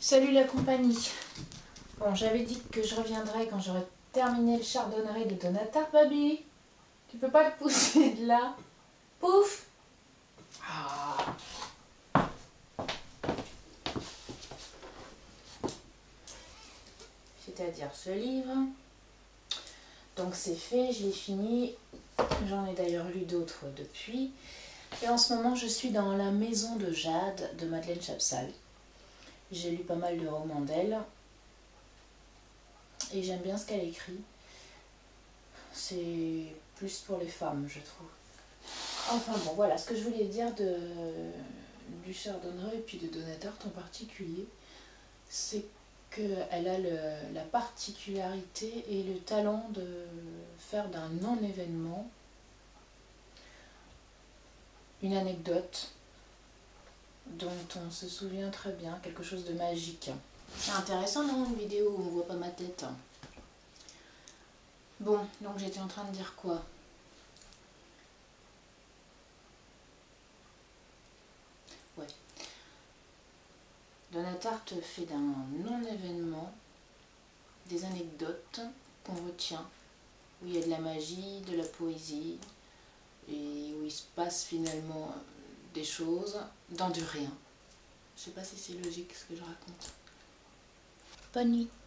Salut la compagnie. Bon, j'avais dit que je reviendrais quand j'aurais terminé le chardonneret de Donatar. Baby, tu peux pas le pousser de là? Pouf! Ah. C'est-à-dire ce livre. Donc c'est fait, je l'ai fini. J'en ai d'ailleurs lu d'autres depuis. Et en ce moment, je suis dans La Maison de Jade de Madeleine Chapsal. J'ai lu pas mal de romans d'elle. Et j'aime bien ce qu'elle écrit. C'est plus pour les femmes, je trouve. Enfin bon, voilà ce que je voulais dire du chardonneret et puis de Donatart en particulier. C'est qu'elle a la particularité et le talent de faire d'un non-événement une anecdote dont on se souvient très bien, quelque chose de magique. C'est intéressant, non, une vidéo où on voit pas ma tête. Bon, donc j'étais en train de dire quoi? Ouais. Donatart fait d'un non-événement des anecdotes qu'on retient, où il y a de la magie, de la poésie, et où il se passe finalement des choses dans du rien. Je sais pas si c'est logique ce que je raconte. Bonne nuit.